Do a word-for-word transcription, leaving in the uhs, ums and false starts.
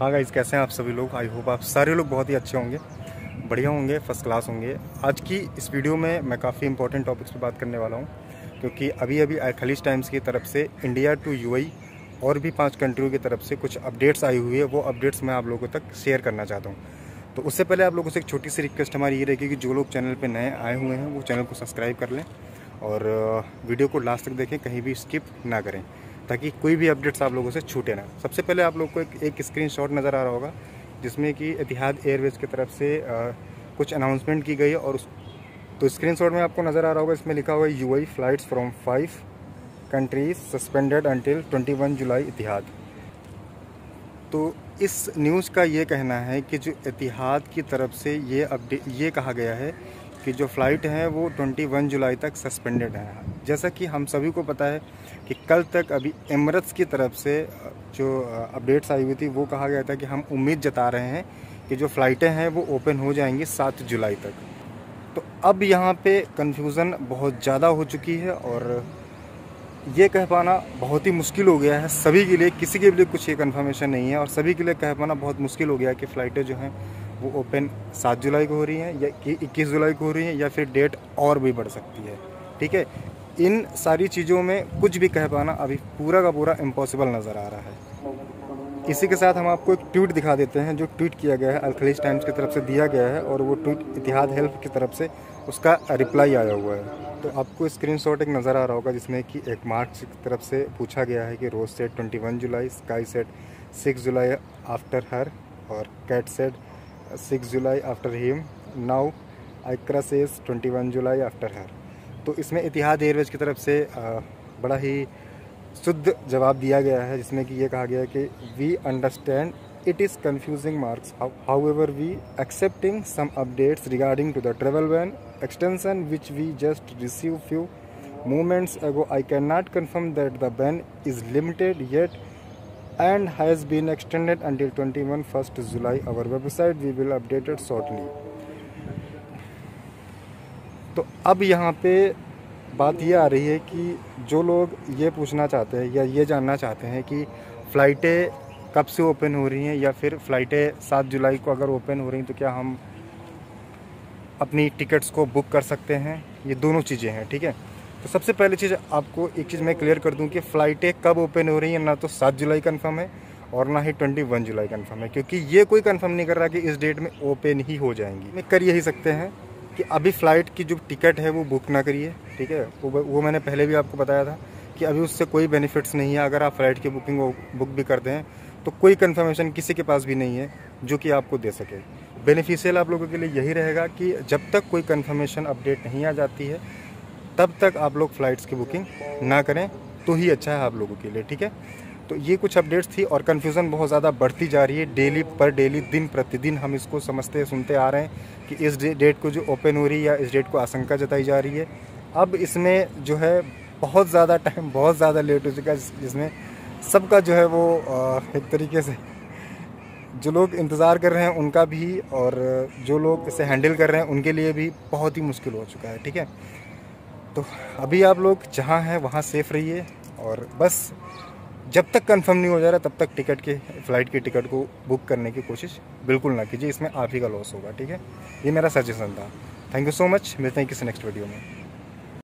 हाँ गाइस, कैसे हैं आप सभी लोग। आई होप आप सारे लोग बहुत ही अच्छे होंगे, बढ़िया होंगे, फर्स्ट क्लास होंगे। आज की इस वीडियो में मैं काफ़ी इंपॉर्टेंट टॉपिक्स पे बात करने वाला हूँ, क्योंकि अभी अभी खलीज टाइम्स की तरफ से इंडिया टू यूएई और भी पांच कंट्रियों की तरफ से कुछ अपडेट्स आई हुई है। वो अपडेट्स मैं आप लोगों तक शेयर करना चाहता हूँ। तो उससे पहले आप लोगों से एक छोटी सी रिक्वेस्ट हमारी ये रहेगी कि जो लोग चैनल पर नए आए हुए हैं वो चैनल को सब्सक्राइब कर लें और वीडियो को लास्ट तक देखें, कहीं भी स्किप ना करें, ताकि कोई भी अपडेट्स आप लोगों से छूटे ना। सबसे पहले आप लोग को एक, एक स्क्रीनशॉट नज़र आ रहा होगा जिसमें कि इतिहाद एयरवेज की तरफ से आ, कुछ अनाउंसमेंट की गई है। और उस तो स्क्रीनशॉट में आपको नज़र आ रहा होगा, इसमें लिखा हुआ है UAE flights from five countries suspended until इक्कीस जुलाई इतिहाद। तो इस न्यूज़ का ये कहना है कि जो इतिहाद की तरफ से ये अपडेट ये कहा गया है कि जो फ़्लाइट हैं वो इक्कीस जुलाई तक सस्पेंडेड है। जैसा कि हम सभी को पता है कि कल तक अभी एमिरेट्स की तरफ से जो अपडेट्स आई हुई थी वो कहा गया था कि हम उम्मीद जता रहे हैं कि जो फ़्लाइटें हैं वो ओपन हो जाएंगी सात जुलाई तक। तो अब यहाँ पे कन्फ्यूज़न बहुत ज़्यादा हो चुकी है और ये कह पाना बहुत ही मुश्किल हो गया है सभी के लिए। किसी के लिए कुछ ये कन्फर्मेशन नहीं है और सभी के लिए कह पाना बहुत मुश्किल हो गया है कि फ़्लाइटें जो हैं वो ओपन सात जुलाई को हो रही हैं या कि इक्कीस जुलाई को हो रही हैं या फिर डेट और भी बढ़ सकती है। ठीक है, इन सारी चीज़ों में कुछ भी कह पाना अभी पूरा का पूरा इम्पॉसिबल नज़र आ रहा है। इसी के साथ हम आपको एक ट्वीट दिखा देते हैं जो ट्वीट किया गया है, अल खलीज टाइम्स की तरफ से दिया गया है, और वो ट्वीट इतिहाद हेल्प की तरफ से उसका रिप्लाई आया हुआ है। तो आपको स्क्रीनशॉट एक नज़र आ रहा होगा जिसमें कि एक मार्च की तरफ से पूछा गया है कि रोज सेट इक्कीस जुलाई, स्काई सेट सिक्स जुलाई आफ्टर हर, और कैट सेट सिक्स जुलाई आफ्टर हिम, नाउ आइक्रा सेज इक्कीस जुलाई आफ्टर हर। तो इसमें इतिहाद एयरवेज की तरफ से बड़ा ही शुद्ध जवाब दिया गया है, जिसमें कि ये कहा गया है कि we understand it is confusing marks, however we accepting some updates regarding to the travel ban extension which we just received few moments ago. I cannot confirm that the ban is limited yet and has been extended until twenty-first July. Our website we will update it shortly. तो अब यहाँ पे बात ये आ रही है कि जो लोग ये पूछना चाहते हैं या ये जानना चाहते हैं कि फ़्लाइटें कब से ओपन हो रही हैं या फिर फ़्लाइटें सात जुलाई को अगर ओपन हो रही हैं तो क्या हम अपनी टिकट्स को बुक कर सकते हैं, ये दोनों चीज़ें हैं। ठीक है, तो सबसे पहली चीज़ आपको एक चीज़ मैं क्लियर कर दूं कि फ़्लाइटें कब ओपन हो रही हैं, ना तो सात जुलाई कंफर्म है और ना ही इक्कीस जुलाई कंफर्म है, क्योंकि ये कोई कंफर्म नहीं कर रहा कि इस डेट में ओपन ही हो जाएंगी। मैं कर यही सकते हैं कि अभी फ़्लाइट की जो टिकट है वो बुक ना करिए। ठीक है, वो वो मैंने पहले भी आपको बताया था कि अभी उससे कोई बेनिफिट्स नहीं है। अगर आप फ़्लाइट की बुकिंग बुक भी करते हैं तो कोई कन्फर्मेशन किसी के पास भी नहीं है जो कि आपको दे सके। बेनिफिशियल आप लोगों के लिए यही रहेगा कि जब तक कोई कंफर्मेशन अपडेट नहीं आ जाती है तब तक आप लोग फ़्लाइट्स की बुकिंग ना करें तो ही अच्छा है आप लोगों के लिए। ठीक है, तो ये कुछ अपडेट्स थी और कन्फ्यूज़न बहुत ज़्यादा बढ़ती जा रही है डेली पर डेली, दिन प्रतिदिन हम इसको समझते सुनते आ रहे हैं कि इस डेट को जो ओपन हो रही है या इस डेट को आशंका जताई जा रही है। अब इसमें जो है बहुत ज़्यादा टाइम बहुत ज़्यादा लेट हो चुका है, जिसमें सबका जो है वो एक तरीके से जो लोग इंतज़ार कर रहे हैं उनका भी और जो लोग इसे हैंडल कर रहे हैं उनके लिए भी बहुत ही मुश्किल हो चुका है। ठीक है, तो अभी आप लोग जहाँ हैं वहाँ सेफ़ रहिए और बस जब तक कंफर्म नहीं हो जा रहा तब तक टिकट के फ़्लाइट की टिकट को बुक करने की कोशिश बिल्कुल ना कीजिए, इसमें आप ही का लॉस होगा। ठीक है, ये मेरा सजेशन था। थैंक यू सो मच, मिलते हैं किसी नेक्स्ट वीडियो में।